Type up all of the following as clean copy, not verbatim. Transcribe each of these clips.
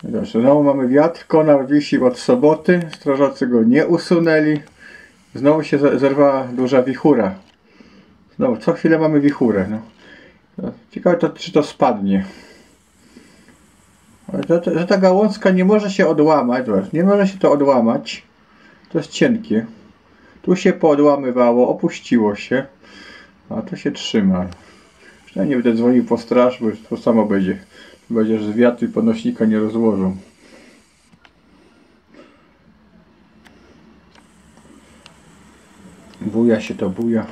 Znowu mamy wiatr, konar wisi od soboty, strażacy go nie usunęli. Znowu się zerwała duża wichura. Znowu, co chwilę mamy wichurę. No. Ciekawe czy to spadnie. Ale że ta gałązka nie może się odłamać, nie może się to odłamać. To jest cienkie. Tu się poodłamywało, opuściło się. A tu się trzyma. Przynajmniej będę dzwonił po straż, bo to samo będzie. Będzie, że z wiatru i podnośnika nie rozłożą. Buja się to buja.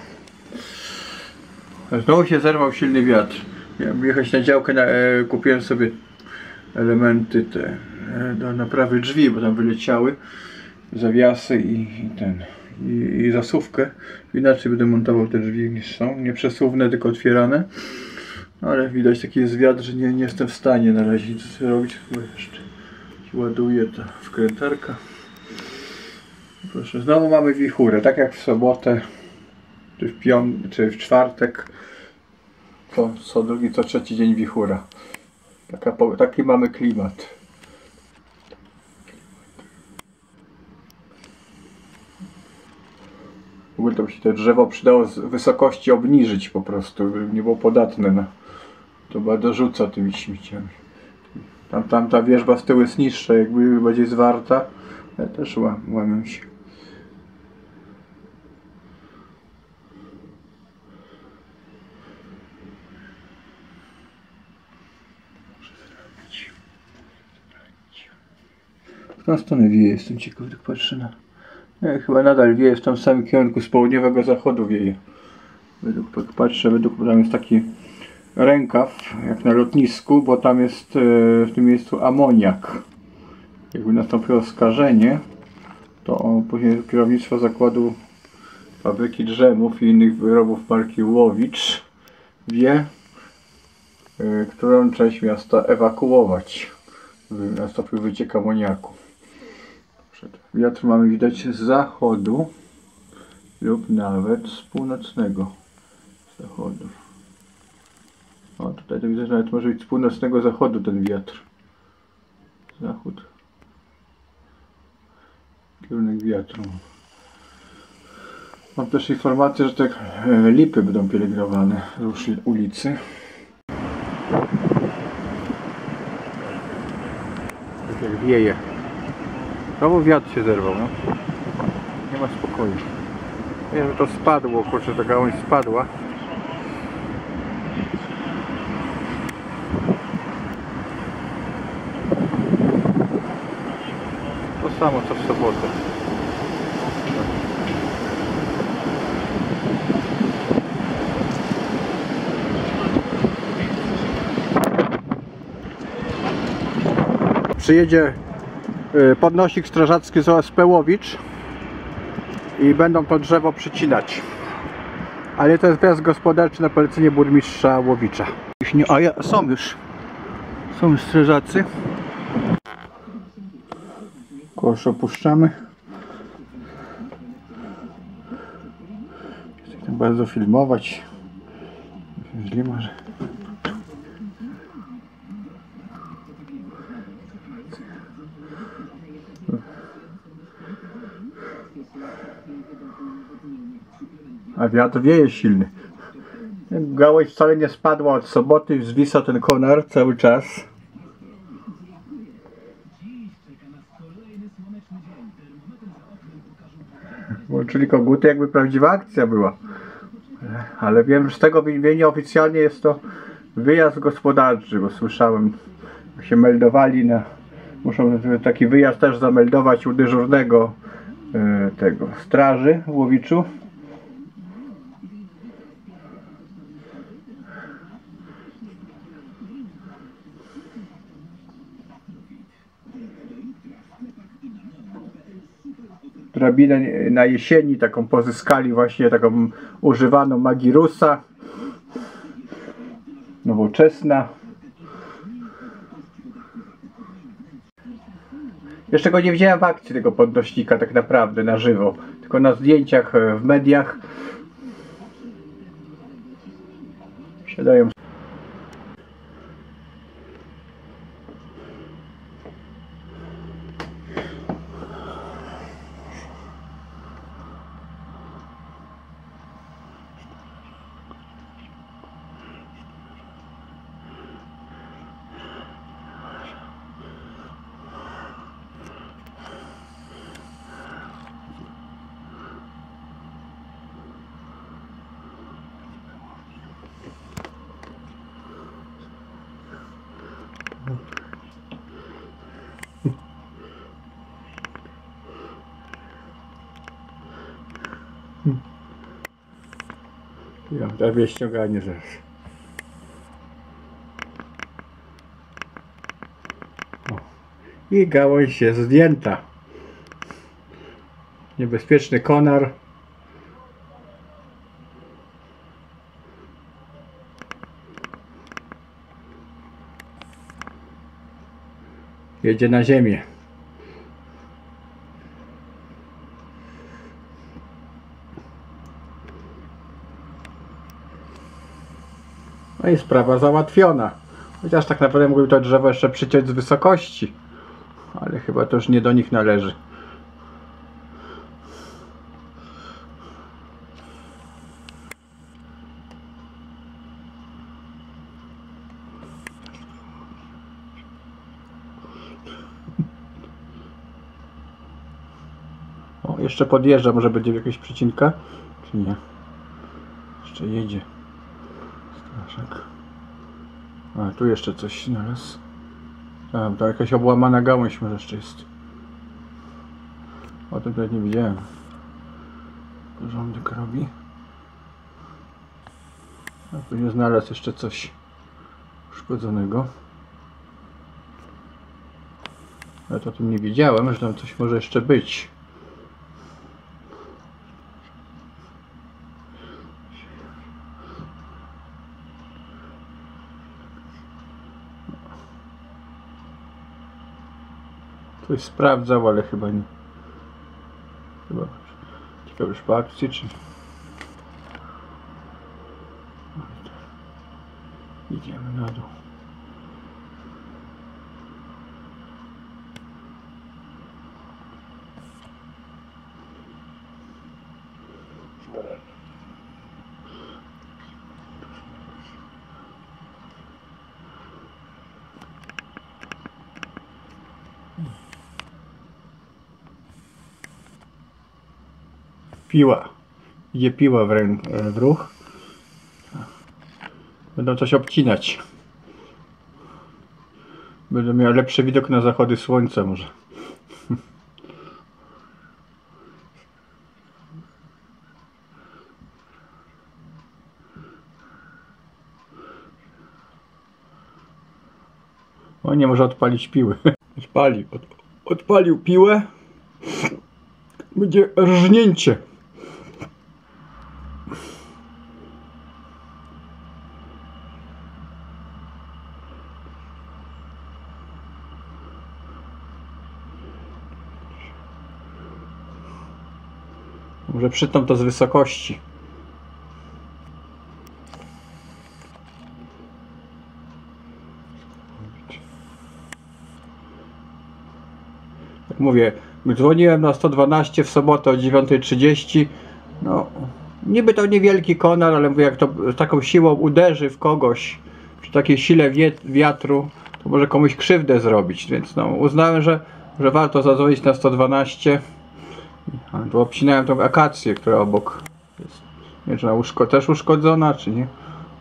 Znowu się zerwał silny wiatr. Miałem jechać na działkę, kupiłem sobie elementy te do naprawy drzwi, bo tam wyleciały zawiasy i zasuwkę. Inaczej będę montował te drzwi niż są. Nie przesuwne, tylko otwierane. Ale widać taki jest wiatr, że nie jestem w stanie na razie nic robić. Jeszcze ładuję ta wkrętarka. Proszę, znowu mamy wichurę, tak jak w sobotę, czy w czwartek. Co drugi, co trzeci dzień wichura. Taki mamy klimat. W ogóle to by się to drzewo przydało z wysokości obniżyć po prostu, żeby nie było podatne na... To bardzo rzuca tymi śmieciami. Tamta wierzba z tyłu jest niższa, jakby bardziej zwarta, ale też łamią się. W tą stronę wieje, jestem ciekawy, tak patrzę na... Nie, chyba nadal wieje w tym samym kierunku, z południowego zachodu wieje. Patrzę, tam jest taki rękaw, jak na lotnisku, bo tam jest w tym miejscu amoniak. Jakby nastąpiło skażenie, to później kierownictwo zakładu fabryki drzemów i innych wyrobów marki Łowicz wie, którą część miasta ewakuować. Nastąpił wyciek amoniaku. Wiatr mamy widać z zachodu lub nawet z północnego zachodu. O, tutaj to widzę, że nawet może być z północnego zachodu ten wiatr. Zachód. Kierunek wiatru. Mam też informację, że te lipy będą pielęgnowane wzdłuż ulicy. Tak jak wieje. Znowu wiatr się zerwał, no. Nie ma spokoju. Nie wiem, że to spadło, kurczę, ta gałąź spadła. To samo co w sobotę. Przyjedzie podnosik strażacki z OSP Łowicz i będą to drzewo przycinać. Ale to jest wjazd gospodarczy na polecenie burmistrza Łowicza. Są już strażacy. Kosz opuszczamy. Chcę tam bardzo filmować. Źle może. A wiatr wieje silny. Gałąź wcale nie spadła od soboty, zwisa ten konar cały czas. Włączyli koguty, jakby prawdziwa akcja była. Ale wiem, że z tego wyniesienia oficjalnie jest to wyjazd gospodarczy, bo słyszałem, się meldowali muszą taki wyjazd też zameldować u dyżurnego tego straży w Łowiczu. Drabinę na jesieni taką pozyskali, właśnie taką używaną Magirusa, nowoczesna. Jeszcze go nie widziałem w akcji, tego podnośnika tak naprawdę na żywo, tylko na zdjęciach w mediach. Siadają. Ja prawie ściąganie zaraz. O. I gałąź się zdjęta. Niebezpieczny konar. Jedzie na ziemię. No i sprawa załatwiona. Chociaż tak naprawdę mógłbym to drzewo jeszcze przyciąć z wysokości. Ale chyba to już nie do nich należy. O, jeszcze podjeżdża, może będzie jakaś przecinka? Czy nie? Jeszcze jedzie. Straszak. A, tu jeszcze coś znalazł. A, to jakaś obłamana gałąź może jeszcze jest. O, tutaj nie widziałem. Porządek robi. A tu nie znalazł jeszcze coś uszkodzonego. Ale to tu nie widziałem, że tam coś może jeszcze być. Coś sprawdzał, ale chyba nie. Chyba. Ciekawe już po akcji, czy... Idziemy na dół. Piła. Idzie piła w ruch. Będą coś obcinać. Będę miał lepszy widok na zachody słońca może. O, nie może odpalić piły. Odpalił piłę. Będzie rżnięcie. Może przytną to z wysokości. Jak mówię, dzwoniłem na 112 w sobotę o 9:30. No, niby to niewielki konar, ale mówię, jak to z taką siłą uderzy w kogoś, przy takiej sile wiatru, to może komuś krzywdę zrobić. Więc no, uznałem, że warto zadzwonić na 112. A tu obcinałem tą akację, która obok jest. Nie wiem, czy ona też uszkodzona, czy nie.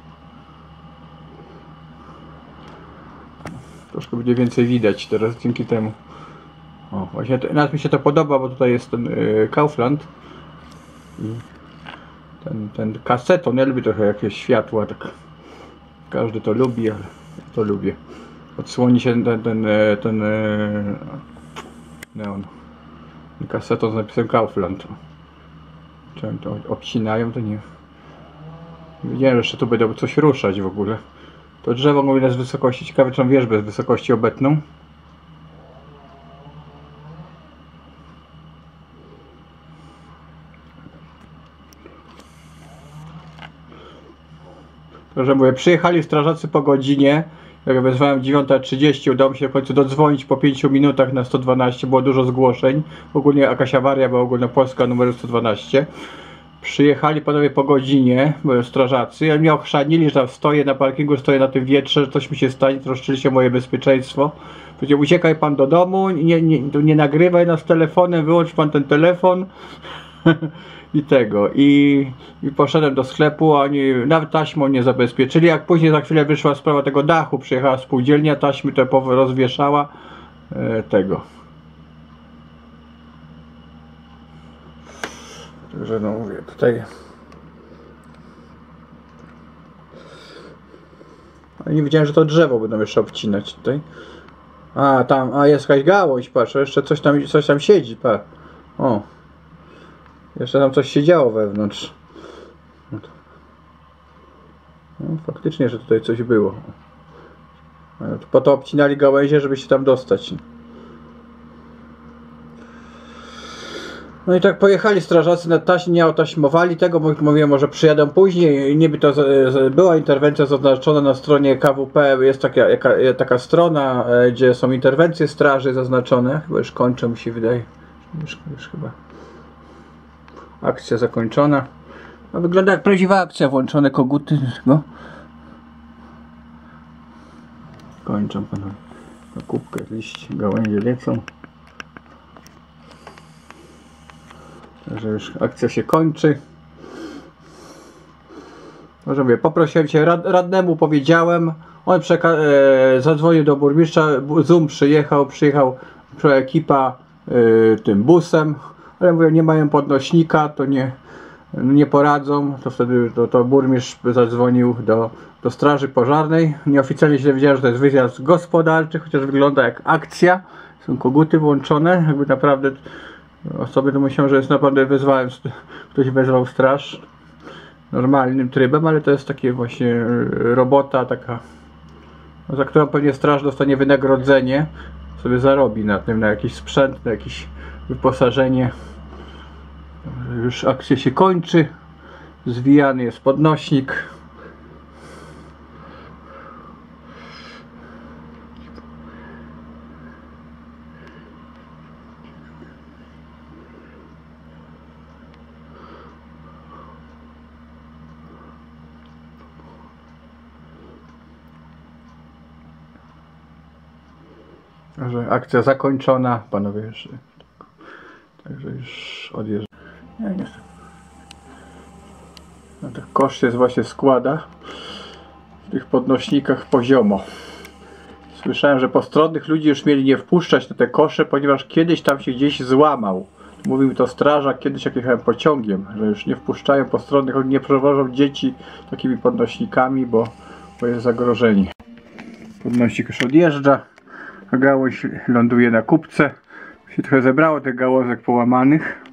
Troszkę będzie więcej widać teraz dzięki temu. O, właśnie nawet mi się to podoba, bo tutaj jest ten Kaufland i ten kaseton. Ja lubię trochę jakieś światła, tak każdy to lubi, ale ja to lubię. Odsłoni się ten neon. Kaseton z napisem Kaufland. Czy oni to obcinają, to nie. Nie wiedziałem, że jeszcze tu będą coś ruszać w ogóle. To drzewo mówię z wysokości. Ciekawe, czy on wierzbę z wysokości obetną. To, że mówię, przyjechali strażacy po godzinie. Jak wezwałem 9:30, udało mi się w końcu dodzwonić po 5 minutach na 112, było dużo zgłoszeń. Ogólnie jakaś awaria była ogólnopolska numeru 112. Przyjechali panowie po godzinie, były strażacy, oni mnie ochrzanili, że tam stoję na parkingu, stoję na tym wietrze, że coś mi się stanie, troszczyli się o moje bezpieczeństwo. Powiedział, uciekaj pan do domu, nie nagrywaj nas telefonem, wyłącz pan ten telefon. I tego. I poszedłem do sklepu, a oni nawet taśmą nie zabezpieczyli. Jak później za chwilę wyszła sprawa tego dachu, przyjechała spółdzielnia, taśmy te rozwieszała tego. Także no mówię, tutaj Ale nie wiedziałem, że to drzewo będą jeszcze obcinać tutaj. A, tam, a jest jakaś gałąź, patrz, jeszcze coś tam siedzi, patrz. O. Jeszcze tam coś się działo wewnątrz. No, faktycznie, że tutaj coś było. Po to obcinali gałęzie, żeby się tam dostać. No i tak pojechali strażacy na taśmę, nie otaśmowali tego, bo mówiłem, może przyjadą później. Niby to była interwencja zaznaczona na stronie KWP, jest taka strona, gdzie są interwencje straży zaznaczone. Chyba już kończę, mi się wydaje. Już chyba akcja zakończona. No, wygląda jak prawdziwa akcja, włączone koguty. No. Kończą panowie. Na kubkę liści, gałęzie lecą. Także już akcja się kończy. Może mówię, poprosiłem cię, radnemu powiedziałem, on zadzwonił do burmistrza, Zoom przyjechał ekipa tym busem, ale mówię, nie mają podnośnika, to nie poradzą, to wtedy to burmistrz zadzwonił do straży pożarnej. Nieoficjalnie się dowiedziałem, że to jest wyjazd gospodarczy, chociaż wygląda jak akcja, są koguty włączone, jakby naprawdę osoby to myślą, że jest naprawdę ktoś wezwał straż normalnym trybem, ale to jest takie właśnie robota taka, za którą pewnie straż dostanie wynagrodzenie, sobie zarobi na tym, na jakiś sprzęt, na jakieś wyposażenie. Już akcja się kończy, zwijany jest podnośnik. Także akcja zakończona, panowie już, także już odjeżdżam. Nie. No tak kosz się właśnie składa w tych podnośnikach poziomo. Słyszałem, że postronnych ludzi już mieli nie wpuszczać na te kosze, ponieważ kiedyś tam się gdzieś złamał. Mówił mi to strażak kiedyś, jak jechałem pociągiem, że już nie wpuszczają postronnych, nie przewożą dzieci takimi podnośnikami, bo jest zagrożenie. Podnośnik już odjeżdża, a gałąź ląduje na kubce. Się trochę zebrało tych gałązek połamanych.